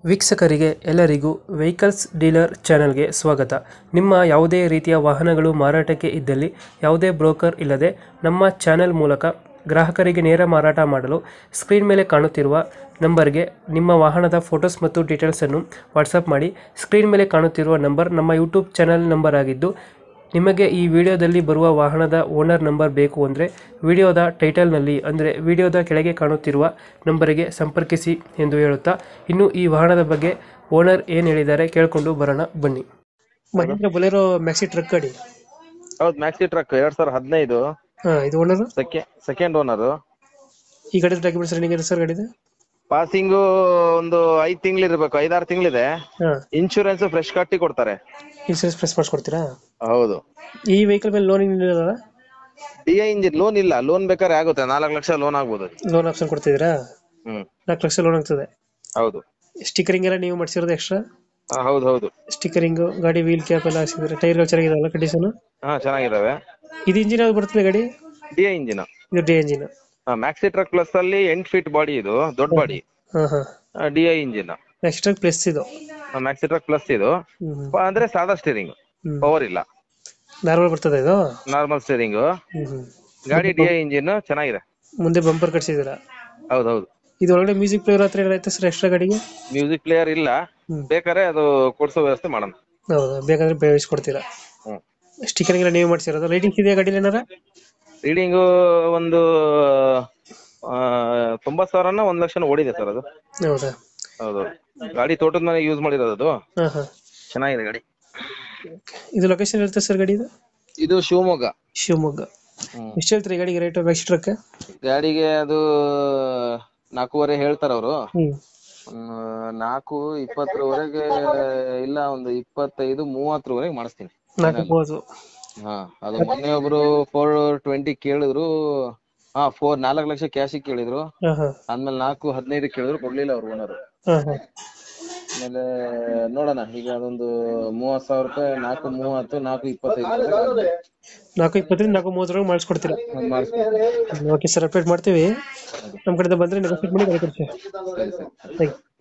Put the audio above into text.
ವೀಕ್ಷಕರಿಗೆ ಎಲ್ಲರಿಗೂ vehicles dealer ಚಾನೆಲ್ಗೆ ಸ್ವಾಗತ. ನಿಮ್ಮ ಯಾವುದೇ ರೀತಿಯ ವಾಹನಗಳು ಮಾರಾಟಕ್ಕೆ ಇದ್ದಲ್ಲಿ ಯಾವುದೇ ಬ್ರೋಕರ್ ಇಲ್ಲದೆ ನಮ್ಮ ಚಾನೆಲ್ ಮೂಲಕ ಗ್ರಾಹಕರಿಗೆ ನೇರ ಮಾರಾಟ ಮಾಡಲು ಸ್ಕ್ರೀನ್ ಮೇಲೆ ಕಾಣುತ್ತಿರುವ ನಂಬರ್ಗೆ ನಿಮ್ಮ ವಾಹನದ ಫೋಟೋಸ್ ಮತ್ತು ಡೀಟೇಲ್ಸನ್ನು ವಾಟ್ಸಪ್ ಮಾಡಿ. ಸ್ಕ್ರೀನ್ ಮೇಲೆ ಕಾಣುತ್ತಿರುವ ನಂಬರ್ ನಮ್ಮ ಯೂಟ್ಯೂಬ್ ಚಾನೆಲ್ ನಂಬರ್ ಆಗಿದ್ದು, ನಿಮಗೆ ಈ ವಿಡಿಯೋದಲ್ಲಿ ಬರುವ ವಾಹನದ ಓನರ್ ನಂಬರ್ ಬೇಕು ಅಂದರೆ ವಿಡಿಯೋದ ಟೈಟಲ್ನಲ್ಲಿ ಅಂದರೆ ವಿಡಿಯೋದ ಕೆಳಗೆ ಕಾಣುತ್ತಿರುವ ನಂಬರಿಗೆ ಸಂಪರ್ಕಿಸಿ ಎಂದು ಹೇಳುತ್ತಾ, ಇನ್ನು ಈ ವಾಹನದ ಬಗ್ಗೆ ಓನರ್ ಏನು ಹೇಳಿದ್ದಾರೆ ಕೇಳಿಕೊಂಡು ಬರೋಣ ಬನ್ನಿ. ಮಹೇಂದ್ರ ಬೊಲೆರೋ ಮ್ಯಾಕ್ಸಿ ಟ್ರಕ್ ಗಾಡಿ. ಹೌದು, ಮ್ಯಾಕ್ಸಿ ಟ್ರಕ್ 2015. ಇದು ಓನರ್ ಸೆಕೆಂಡ್ ಓನರ್. ಈ ಗಾಡಿ ಡಾಕ್ಯುಮೆಂಟ್ಸ್ ರನ್ನಿಂಗ್ ಇದೆ ಸರ್ ಗಾಡಿದು? ಪಾಸಿಂಗು ಒಂದು 5 ತಿಂಗಳು ಇರಬೇಕು, 5-6 ತಿಂಗಳಿದೆ. ಹಾಂ, ಇನ್ಶೂರೆನ್ಸ್ ಫ್ರೆಶ್ ಕಟ್ಟಿ ಕೊಡ್ತಾರೆ. ಇನ್ಸೂರೆನ್ಸ್ ಪ್ರೆಸ್ ಮಾಡಿಸ್ಕೊಡ್ತೀರಾ? ಹೌದು. ಈ ವೆಹಿಕಲ್ ಮೇಲೆ ಲೋನ್ ಇಲ್ಲ? DI ಇಂಜಿನ್ ಲೋನ್ ಇಲ್ಲ. ಲೋನ್ ಬೇಕಾದ್ರೆ ಆಗುತ್ತೆ, 4 ಲಕ್ಷ ಲೋನ್ ಆಗ್ಬೋದು. ಲೋನ್ ಆಪ್ಷನ್ ಕೊಡ್ತಿದ್ದೀರಾ? 4 ಲಕ್ಷ ಲೋನ್ ಆಗ್ತದೆ. ಹೌದು. ಸ್ಟಿಕರಿಂಗ್ ಎಲ್ಲ ನೀವು ಮಾಡಿಸಿರೋದು ಎಕ್ಸ್ಟ್ರಾ? ಹೌದು ಹೌದು. ಸ್ಟಿಕರಿಂಗ್, ಗಾಡಿ ವೀಲ್ ಕ್ಯಾಪ್ ಎಲ್ಲ ಹಾಕ್ಸಿದ್ರೆ, ಟೈರ್ಗಳು ಚೆನ್ನಾಗಿದಾವಲ್ಲ ಕಂಡೀಷನ್? ಚೆನ್ನಾಗಿದಾವೆ. ಇದು ಇಂಜಿನ್ ಯಾವ್ದು ಬರ್ತದೆ ಗಾಡಿ? DI engine. ಇದು D engine. Maxi truck plus ಅಲ್ಲಿ 8 ಫೀಟ್ ಬಾಡಿ, ಇದು ದೊಡ್ಡ body. DI engine. Next plus ಇದು ಮ್ಯಾಕ್ಸಿ ಟ್ರಕ್ ಪ್ಲಸ್ ಇದು ಅಂದ್ರೆ ಸಾದಾ ಸ್ಟೀರಿಂಗ್, ಪವರ್ ಇಲ್ಲ, ನಾರ್ಮಲ್ ಬರ್ತದೆ ಇದು. Normal steering. ಗಾಡಿ DI ಇಂಜಿನ್ ಚೆನ್ನಾಗಿದೆ. ಮುಂದೆ ಬಂಪರ್ ಕಟ್ಸಿದ್ದೀರಾ? ಹೌದೌದು. ಇದು ಒಳಗಡೆ ಮ್ಯೂಸಿಕ್ ಪ್ಲೇಯರ್ ಹತ್ರ ಏನಾಯ್ತು ಸರ್ ಎಕ್ಸ್ಟ್ರಾ ಗಾಡಿಗೆ? ಮ್ಯೂಸಿಕ್ ಪ್ಲೇಯರ್ ಇಲ್ಲ, ಬೇಕಾದ್ರೆ ಅದು ಕೊಡ್ಸೋ ವ್ಯವಸ್ಥೆ ಮಾಡೋಣ. ಹೌದಾ, ಬೇಕಾದ್ರೆ ಬೇಯಿಸ್ಕೊಡ್ತೀರಾ? ಸ್ಟಿಕರಿಂಗ್ ಎಲ್ಲ ನೀವು ಮಾಡಿಸಿರೋದು? ಲೈಟಿಂಗ್ಸ್ ಇದೆಯಾ ಗಾಡಿಲಿ ಏನಾರ? ರೀಡಿಂಗು ಒಂದು 90,000 1 ಲಕ್ಷ ಓಡಿದೆ ಸರ್ ಅದು. ಹೌದಾ? ಹೌದು. ಗಾಡಿ ತೋಟದ ಮನೆ ಯೂಸ್ ಮಾಡಿರೋದು ಅದು. ಚೆನ್ನಾಗಿದೆ ಗಾಡಿ. ಇದು ಲೊಕೇಶನ್ ಇರುತ್ತೆ ಸರ್ ಗಾಡಿ? ಇದು ಶಿವಮೊಗ್ಗ. ಎಷ್ಟು ಹೇಳ್ತೀರಿ ಗಾಡಿಗೆ ರೇಟ್ ಮ್ಯಾಕ್ಸಿ ಟ್ರಕ್? ಗಾಡಿಗೆ ಅದು 4.5 ಹೇಳ್ತಾರ ಅವರು. 4:20 ಇಲ್ಲ, ಒಂದು 25-30 ಮಾಡಿಸ್ತೀನಿ. 4.30. ಅದು ಮೊನ್ನೆ ಒಬ್ರು 420 ಕೇಳಿದ್ರು. 4 ಲಕ್ಷ ಕ್ಯಾಶ್ ಕೇಳಿದ್ರು. ಆದ್ಮೇಲೆ 4:15 ಕೇಳಿದ್ರು, ಕೊಡ್ಲಿಲ್ಲ ಅವ್ರು ಓನರ್. ಆಮೇಲೆ ನೋಡೋಣ, ಈಗ ಅದೊಂದು 30,000 ರೂಪಾಯಿ, 4:30, 4:25. 4:20 4:30 ಮಾಡಿಸ್ಕೊಡ್ತೀರಾ? ಓಕೆ ಸರ್, ಅಪ್ಡೇಟ್ ಮಾಡ್ತೀವಿ. ನಮ್ಮ ಕಡೆಯಿಂದ ಬಂದರೆ ನೆಗೋಷಿಯೇಟ್ ಮಾಡಿ ಗಾಡಿ ಕೊಡ್ತೀವಿ. Thank you.